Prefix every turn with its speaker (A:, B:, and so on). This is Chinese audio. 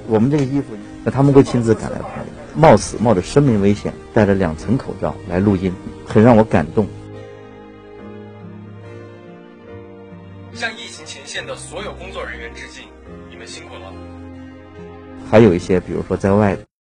A: 我们这个衣服，那他们会亲自赶来拍，冒着生命危险，戴着2层口罩来录音，很让我感动。
B: 向疫情前线的所有工作人员致敬，你们辛苦了。
A: 还有一些，比如说在外的。